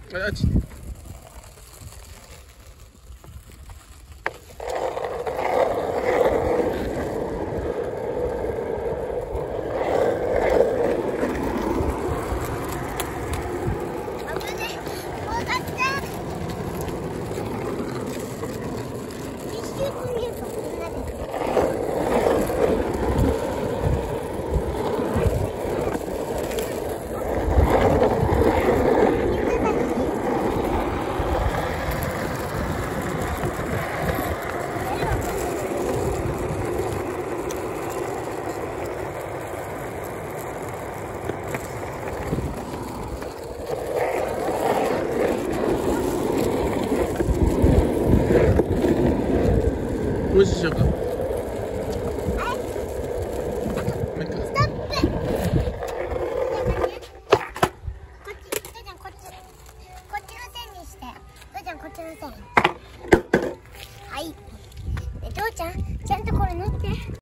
あっち。無視しようか。もう一回。 ストップ。こっち、父ちゃんこっち。こっちの線にして。父ちゃんこっちの線。はい。で、父ちゃん、ちゃんとこれ乗って。